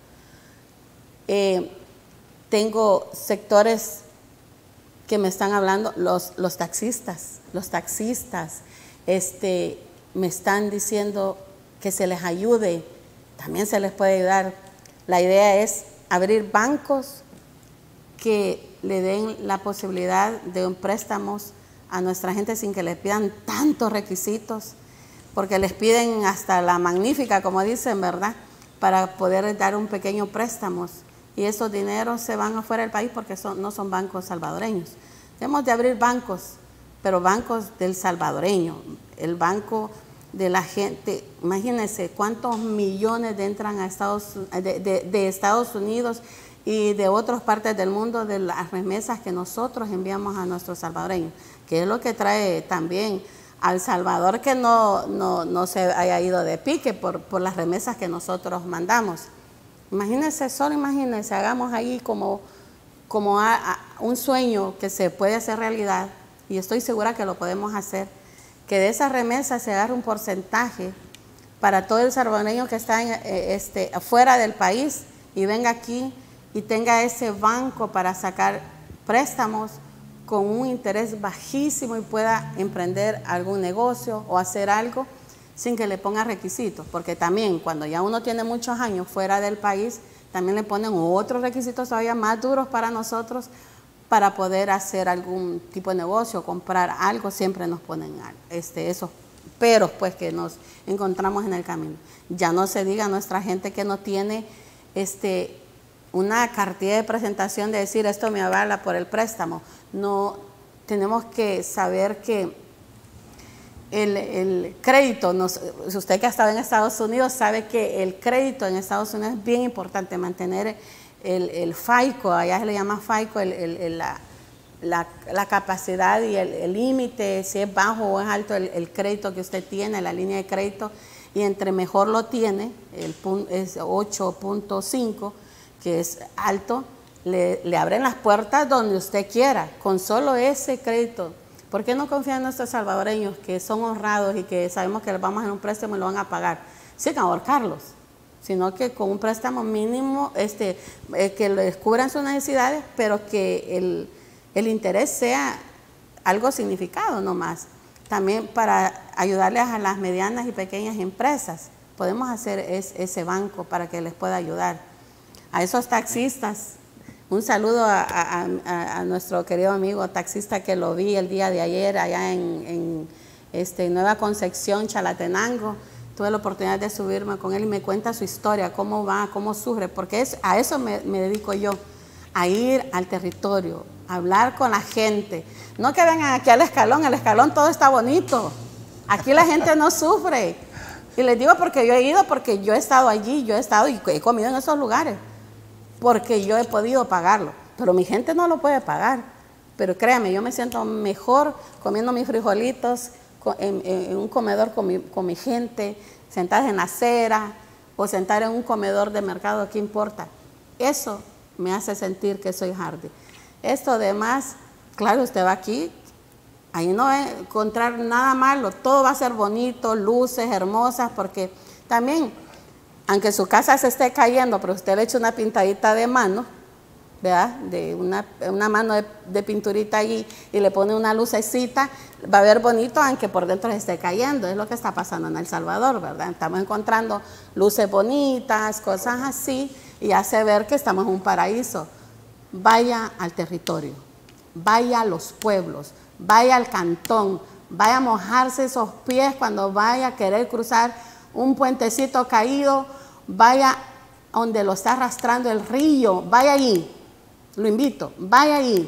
Tengo sectores que me están hablando, los taxistas. Los taxistas me están diciendo que se les ayude, también se les puede ayudar. La idea es abrir bancos que le den la posibilidad de préstamos a nuestra gente sin que le pidan tantos requisitos, porque les piden hasta la magnífica, como dicen, ¿verdad?, para poder dar un pequeño préstamo. Y esos dineros se van afuera del país porque no son bancos salvadoreños. Tenemos de abrir bancos, pero bancos del salvadoreño, el banco de la gente. Imagínense cuántos millones entran a de Estados Unidos y de otras partes del mundo de las remesas que nosotros enviamos a nuestros salvadoreños, que es lo que trae también al Salvador que no se haya ido de pique por las remesas que nosotros mandamos. Imagínense, solo imagínense, hagamos ahí como un sueño que se puede hacer realidad, y estoy segura que lo podemos hacer, que de esa remesa se agarre un porcentaje para todo el salvadoreño que está fuera del país y venga aquí y tenga ese banco para sacar préstamos con un interés bajísimo y pueda emprender algún negocio o hacer algo sin que le ponga requisitos, porque también cuando ya uno tiene muchos años fuera del país, también le ponen otros requisitos todavía más duros para nosotros para poder hacer algún tipo de negocio, comprar algo, siempre nos ponen esos peros pues que nos encontramos en el camino. Ya no se diga a nuestra gente que no tiene una cartilla de presentación de decir esto me avala por el préstamo. No, tenemos que saber que el crédito, usted que ha estado en Estados Unidos sabe que el crédito en Estados Unidos es bien importante, mantener el FICO, allá se le llama FICO, la capacidad y el límite, si es bajo o es alto el crédito que usted tiene, la línea de crédito, y entre mejor lo tiene, es 8.5, que es alto, le abren las puertas donde usted quiera, con solo ese crédito. ¿Por qué no confían en nuestros salvadoreños que son honrados y que sabemos que les vamos a dar un préstamo y lo van a pagar? Sin ahorcarlos, sino que con un préstamo mínimo que les cubran sus necesidades, pero que el interés sea algo significado nomás. También para ayudarles a las medianas y pequeñas empresas, podemos hacer ese banco para que les pueda ayudar. A esos taxistas, un saludo a nuestro querido amigo taxista que lo vi el día de ayer allá en Nueva Concepción, Chalatenango. Tuve la oportunidad de subirme con él y me cuenta su historia, cómo va, cómo sufre, porque a eso me dedico yo, a ir al territorio, a hablar con la gente. No que vengan aquí al escalón todo está bonito. Aquí la gente no sufre. Y les digo porque yo he ido, porque yo he estado allí, yo he estado y he comido en esos lugares, porque yo he podido pagarlo, pero mi gente no lo puede pagar. Pero créame, yo me siento mejor comiendo mis frijolitos en un comedor con mi gente, sentada en la acera o sentada en un comedor de mercado, ¿qué importa? Eso me hace sentir que soy Hardy. Esto demás, claro, usted va aquí, ahí no va a encontrar nada malo, todo va a ser bonito, luces hermosas, porque también, aunque su casa se esté cayendo, pero usted le echa una pintadita de mano, ¿verdad? De una mano de pinturita allí y le pone una lucecita, va a ver bonito aunque por dentro se esté cayendo. Es lo que está pasando en El Salvador, ¿verdad? Estamos encontrando luces bonitas, cosas así, y hace ver que estamos en un paraíso. Vaya al territorio, vaya a los pueblos, vaya al cantón, vaya a mojarse esos pies cuando vaya a querer cruzar un puentecito caído, vaya donde lo está arrastrando el río, vaya allí. Lo invito, vaya ahí,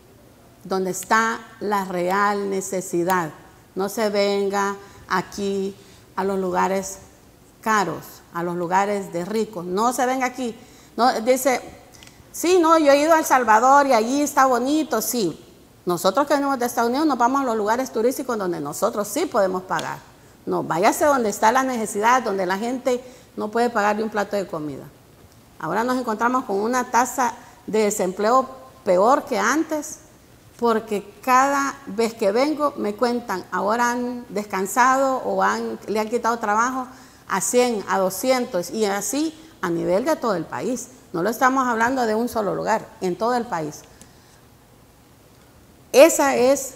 donde está la real necesidad. No se venga aquí a los lugares caros, a los lugares de ricos. No se venga aquí. No, dice, sí, no, yo he ido a El Salvador y allí está bonito, sí. Nosotros que venimos de Estados Unidos nos vamos a los lugares turísticos donde nosotros sí podemos pagar. No, váyase donde está la necesidad, donde la gente no puede pagar ni un plato de comida. Ahora nos encontramos con una tasa de desempleo peor que antes, porque cada vez que vengo me cuentan, ahora han descansado o le han quitado trabajo a 100, a 200 y así a nivel de todo el país. No lo estamos hablando de un solo lugar, en todo el país. Esa es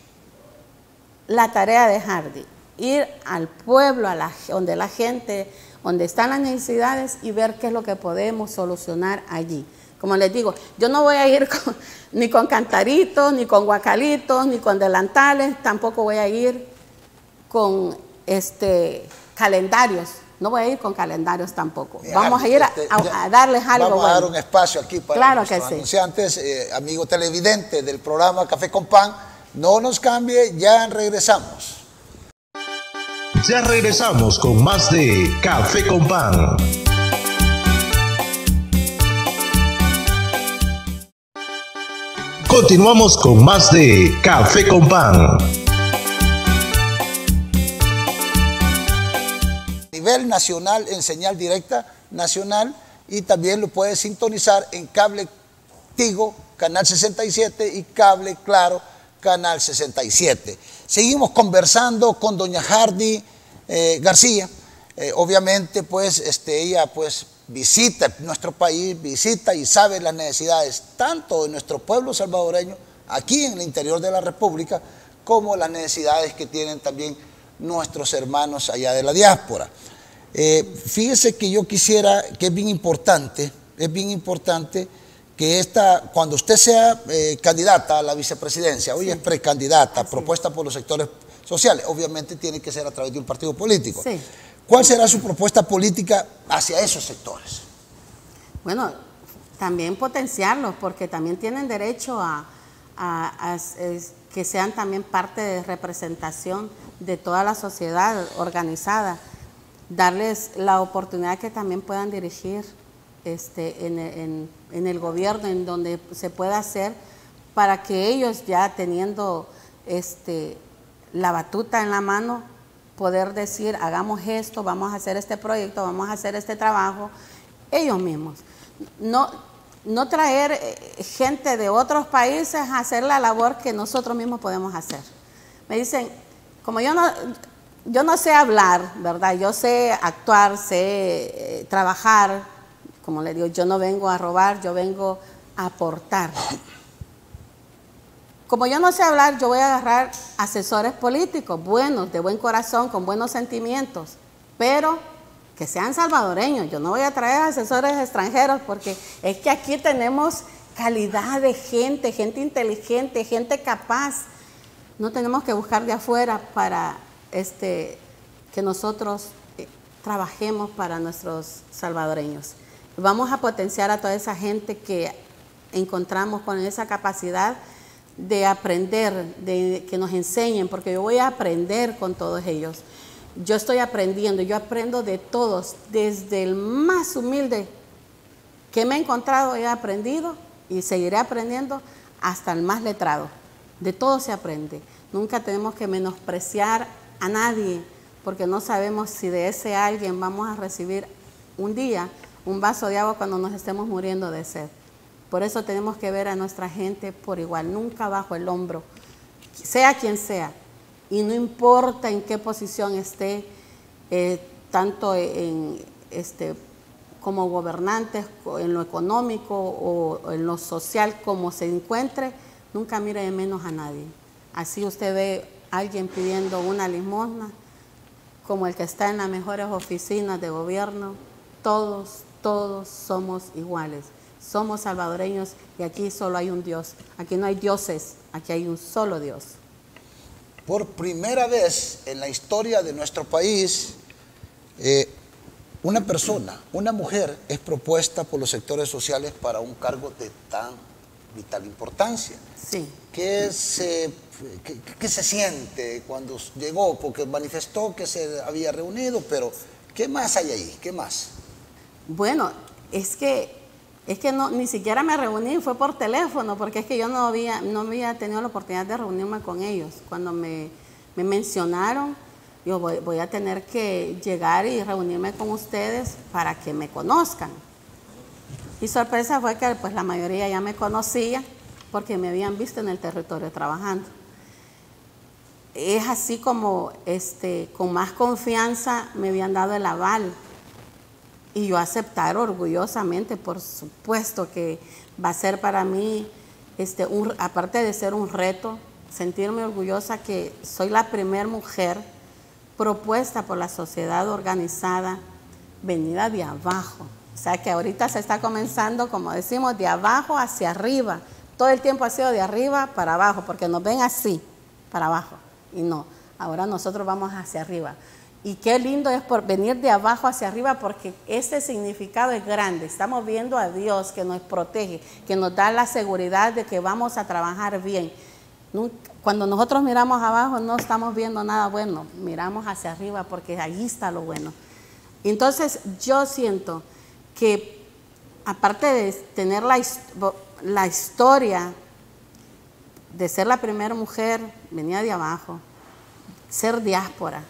la tarea de Hardy, ir al pueblo, donde la gente, donde están las necesidades y ver qué es lo que podemos solucionar allí. Como les digo, yo no voy a ir ni con cantaritos, ni con guacalitos, ni con delantales, tampoco voy a ir con calendarios. No voy a ir con calendarios tampoco. Vamos a ir a darles algo. Vamos a dar un espacio aquí para nuestros anunciantes, amigos televidentes del programa Café con Pan. No nos cambie, ya regresamos. Ya regresamos con más de Café con Pan. Continuamos con más de Café con Pan. A nivel nacional, en señal directa nacional, y también lo puedes sintonizar en cable Tigo, canal 67, y cable Claro, canal 67. Seguimos conversando con doña Hardy García. Obviamente, pues, ella, pues, visita nuestro país, visita y sabe las necesidades tanto de nuestro pueblo salvadoreño, aquí en el interior de la República, como las necesidades que tienen también nuestros hermanos allá de la diáspora. Fíjese que yo quisiera, que es bien importante que cuando usted sea candidata a la vicepresidencia, hoy es precandidata, propuesta por los sectores sociales, obviamente tiene que ser a través de un partido político. Sí. ¿Cuál será su propuesta política hacia esos sectores? Bueno, también potenciarlos, porque también tienen derecho a que sean también parte de representación de toda la sociedad organizada, darles la oportunidad que también puedan dirigir en el gobierno, en donde se pueda hacer, para que ellos, ya teniendo la batuta en la mano, poder decir, hagamos esto, vamos a hacer este proyecto, vamos a hacer este trabajo, ellos mismos. No traer gente de otros países a hacer la labor que nosotros mismos podemos hacer. Me dicen, como yo no sé hablar, ¿verdad? Yo sé actuar, sé trabajar. Como le digo, yo no vengo a robar, yo vengo a aportar. Como yo no sé hablar, yo voy a agarrar asesores políticos buenos, de buen corazón, con buenos sentimientos, pero que sean salvadoreños. Yo no voy a traer asesores extranjeros, porque es que aquí tenemos calidad de gente, gente inteligente, gente capaz. No tenemos que buscar de afuera para que nosotros trabajemos para nuestros salvadoreños. Vamos a potenciar a toda esa gente que encontramos con esa capacidad de aprender, de que nos enseñen, porque yo voy a aprender con todos ellos. Yo estoy aprendiendo, yo aprendo de todos, desde el más humilde que me he encontrado, he aprendido y seguiré aprendiendo, hasta el más letrado. De todo se aprende. Nunca tenemos que menospreciar a nadie, porque no sabemos si de ese alguien vamos a recibir un día un vaso de agua cuando nos estemos muriendo de sed. Por eso tenemos que ver a nuestra gente por igual, nunca bajo el hombro, sea quien sea, y no importa en qué posición esté, tanto como gobernantes, en lo económico o en lo social, como se encuentre, nunca mire de menos a nadie. Así usted ve a alguien pidiendo una limosna, como el que está en las mejores oficinas de gobierno, todos somos iguales. Somos salvadoreños y aquí solo hay un Dios. Aquí no hay dioses, aquí hay un solo Dios. Por primera vez en la historia de nuestro país, una persona, una mujer, es propuesta por los sectores sociales para un cargo de tan vital importancia. Sí. ¿Qué se siente cuando llegó? Porque manifestó que se había reunido, pero ¿qué más hay ahí? ¿Qué más? Bueno, es que ni siquiera me reuní, fue por teléfono, porque es que yo no había tenido la oportunidad de reunirme con ellos. Cuando me mencionaron, yo voy a tener que llegar y reunirme con ustedes para que me conozcan. Y sorpresa fue que pues la mayoría ya me conocía, porque me habían visto en el territorio trabajando. Es así como con más confianza me habían dado el aval. Y yo aceptar orgullosamente, por supuesto que va a ser para mí, aparte de ser un reto, sentirme orgullosa que soy la primera mujer propuesta por la sociedad organizada, venida de abajo. O sea que ahorita se está comenzando, como decimos, de abajo hacia arriba. Todo el tiempo ha sido de arriba para abajo, porque nos ven así, para abajo. Y no, ahora nosotros vamos hacia arriba. Y qué lindo es por venir de abajo hacia arriba, porque ese significado es grande. Estamos viendo a Dios que nos protege, que nos da la seguridad de que vamos a trabajar bien. Cuando nosotros miramos abajo no estamos viendo nada bueno, miramos hacia arriba porque ahí está lo bueno. Entonces yo siento que aparte de tener la historia de ser la primera mujer, venía de abajo, ser diáspora,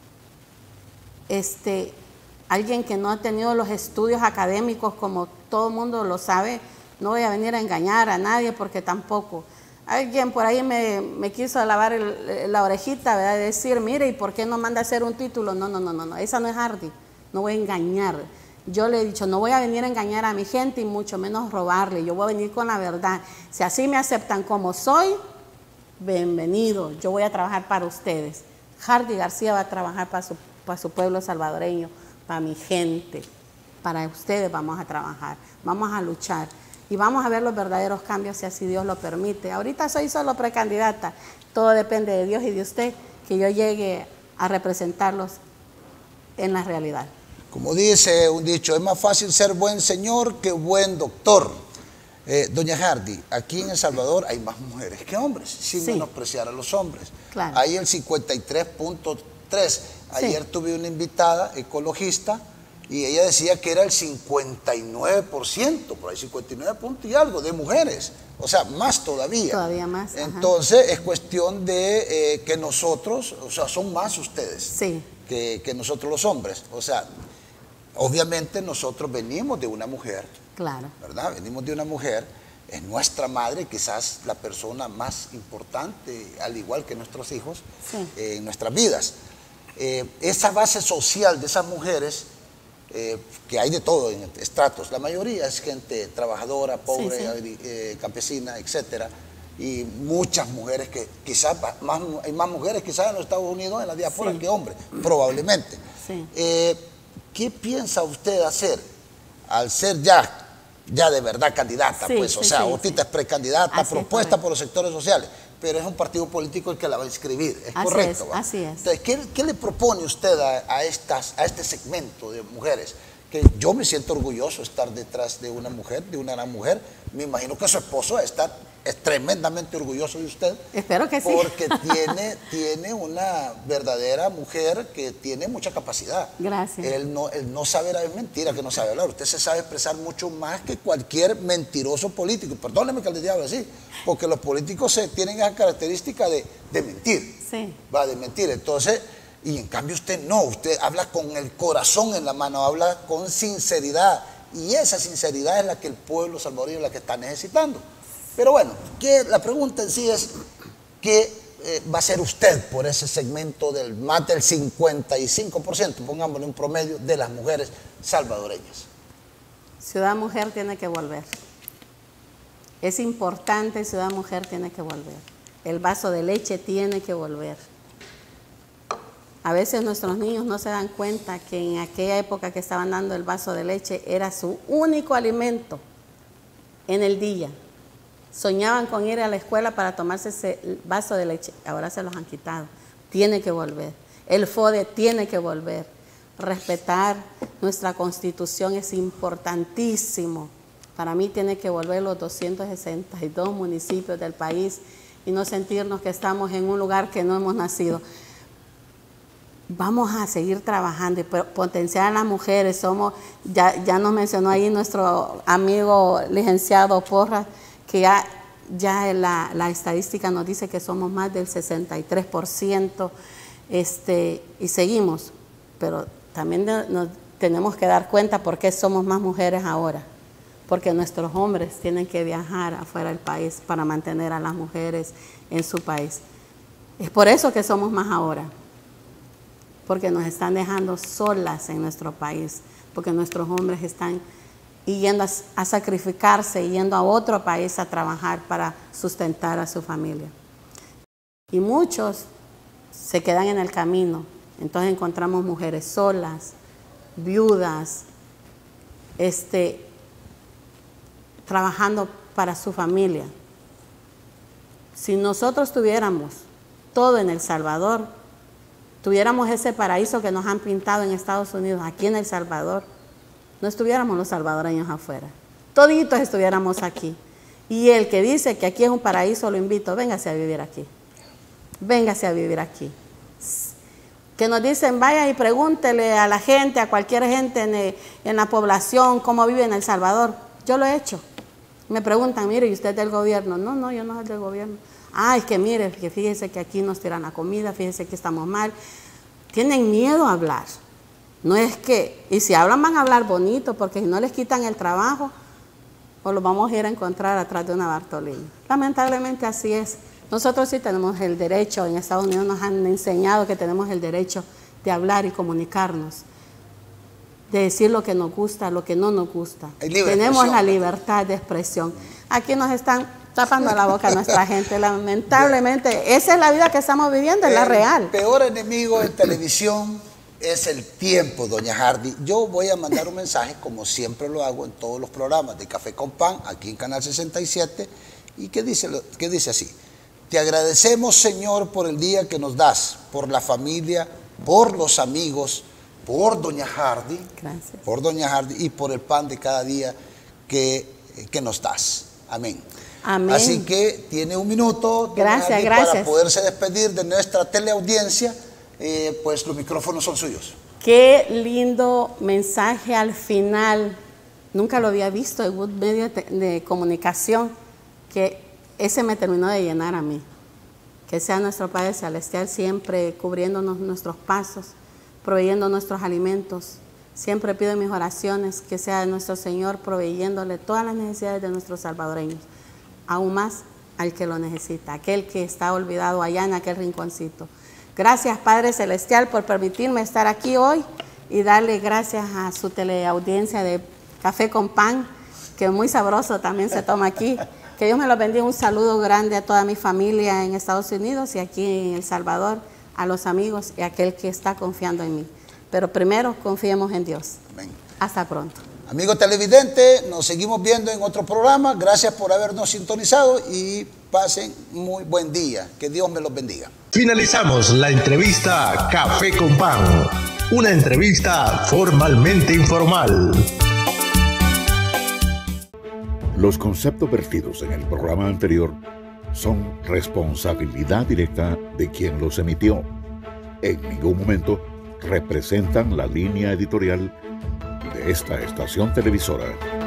alguien que no ha tenido los estudios académicos como todo el mundo lo sabe, no voy a venir a engañar a nadie porque tampoco. Alguien por ahí me quiso lavar la orejita, ¿verdad? De decir, mire, ¿y por qué no manda a hacer un título? No, esa no es Hardy, no voy a engañar. yo le he dicho, no voy a venir a engañar a mi gente y mucho menos robarle, yo voy a venir con la verdad. Si así me aceptan como soy, bienvenido, yo voy a trabajar para ustedes. Hardy García va a trabajar para su pueblo salvadoreño, para mi gente, para ustedes vamos a trabajar, vamos a luchar y vamos a ver los verdaderos cambios si así Dios lo permite. Ahorita soy solo precandidata, todo depende de Dios y de usted, que yo llegue a representarlos en la realidad. Como dice un dicho, es más fácil ser buen señor que buen doctor. Doña Hardy, aquí en El Salvador hay más mujeres que hombres, sin menospreciar a los hombres. Claro. Hay el 53.3. Ayer tuve una invitada ecologista y ella decía que era el 59%, por ahí 59 puntos y algo, de mujeres. O sea, más todavía. Todavía más. Entonces, es cuestión de que nosotros, o sea, son más ustedes que nosotros los hombres. O sea, obviamente nosotros venimos de una mujer, claro, ¿verdad? Venimos de una mujer, es nuestra madre, quizás la persona más importante, al igual que nuestros hijos, en nuestras vidas. Esa base social de esas mujeres, que hay de todo en estratos, la mayoría es gente trabajadora, pobre, campesina, etcétera, y muchas mujeres que quizás, hay más mujeres quizás en los Estados Unidos, en la diáspora, que hombres, probablemente. ¿Qué piensa usted hacer al ser ya de verdad candidata? Otita es precandidata, propuesta por los sectores sociales, pero es un partido político el que la va a inscribir, ¿es correcto? Así es. Entonces, ¿qué le propone usted a este segmento de mujeres? Que yo me siento orgulloso de estar detrás de una mujer, de una gran mujer. Me imagino que su esposo es tremendamente orgulloso de usted. Espero que sí. Porque tiene una verdadera mujer que tiene mucha capacidad. Gracias. Él no sabe, es mentira que no sabe hablar. Usted se sabe expresar mucho más que cualquier mentiroso político. Perdóneme que le diga así, porque los políticos tienen esa característica de mentir. De mentir. Entonces, y en cambio usted no, usted habla con el corazón en la mano, habla con sinceridad. Y esa sinceridad es la que el pueblo salvadoreño es la que está necesitando. Pero bueno, la pregunta en sí es, ¿qué va a hacer usted por ese segmento del más del 55%, pongámosle un promedio, de las mujeres salvadoreñas? Ciudad Mujer tiene que volver. Es importante, Ciudad Mujer tiene que volver. El vaso de leche tiene que volver. A veces nuestros niños no se dan cuenta que en aquella época que estaban dando el vaso de leche era su único alimento en el día. Soñaban con ir a la escuela para tomarse ese vaso de leche. Ahora se los han quitado. Tiene que volver. El FODE tiene que volver. Respetar nuestra Constitución es importantísimo. Para mí tiene que volver los 262 municipios del país y no sentirnos que estamos en un lugar que no hemos nacido. Vamos a seguir trabajando y potenciar a las mujeres. Ya nos mencionó ahí nuestro amigo licenciado Porras, que ya la estadística nos dice que somos más del 63%, y seguimos, pero también nos tenemos que dar cuenta por qué somos más mujeres ahora, porque nuestros hombres tienen que viajar afuera del país para mantener a las mujeres en su país. Es por eso que somos más ahora, porque nos están dejando solas en nuestro país, porque nuestros hombres están yendo a sacrificarse, yendo a otro país a trabajar para sustentar a su familia. Y muchos se quedan en el camino. Entonces encontramos mujeres solas, viudas, trabajando para su familia. Si nosotros tuviéramos todo en El Salvador, tuviéramos ese paraíso que nos han pintado en Estados Unidos, aquí en El Salvador, no estuviéramos los salvadoreños afuera. Toditos estuviéramos aquí. Y el que dice que aquí es un paraíso, lo invito, véngase a vivir aquí. Véngase a vivir aquí. Que nos dicen, vaya y pregúntele a la gente, a cualquier gente en la población, cómo vive en El Salvador. Yo lo he hecho. Me preguntan, mire, ¿y usted es del gobierno? No, yo no soy del gobierno. Es que mire, que fíjese que aquí nos tiran la comida, fíjese que estamos mal. Tienen miedo a hablar. No es que, y si hablan van a hablar bonito, porque si no les quitan el trabajo, o los vamos a ir a encontrar atrás de una Bartolina. Lamentablemente así es. Nosotros sí tenemos el derecho, en Estados Unidos nos han enseñado que tenemos el derecho de hablar y comunicarnos. de decir lo que nos gusta, lo que no nos gusta. Tenemos la libertad de expresión. Aquí nos están tapando la boca a nuestra gente, lamentablemente. Esa es la vida que estamos viviendo, es la real. El peor enemigo en televisión es el tiempo, doña Hardy. Yo voy a mandar un mensaje, como siempre lo hago en todos los programas de Café con Pan, aquí en Canal 67, y que dice así: te agradecemos, Señor, por el día que nos das, por la familia, por los amigos, por doña Hardy. Gracias. Por doña Hardy y por el pan de cada día que nos das. Amén. Amén. Así que tiene un minuto, gracias, Hardy, gracias, para poderse despedir de nuestra teleaudiencia. Pues los micrófonos son suyos. Qué lindo mensaje al final. Nunca lo había visto en un medio de comunicación, que ese me terminó de llenar a mí. Que sea nuestro Padre Celestial siempre cubriéndonos nuestros pasos, proveyendo nuestros alimentos. Siempre pido en mis oraciones que sea nuestro Señor proveyéndole todas las necesidades de nuestros salvadoreños, aún más al que lo necesita, aquel que está olvidado allá en aquel rinconcito. Gracias, Padre Celestial, por permitirme estar aquí hoy y darle gracias a su teleaudiencia de Café con Pan, que muy sabroso también se toma aquí. Que Dios me los bendiga. Un saludo grande a toda mi familia en Estados Unidos y aquí en El Salvador, a los amigos y a aquel que está confiando en mí. Pero primero confiemos en Dios. Amén. Hasta pronto. Amigo televidente, nos seguimos viendo en otro programa. Gracias por habernos sintonizado y pasen muy buen día. Que Dios me los bendiga. Finalizamos la entrevista Café con Pan, una entrevista formalmente informal. Los conceptos vertidos en el programa anterior son responsabilidad directa de quien los emitió. En ningún momento representan la línea editorial de esta estación televisora.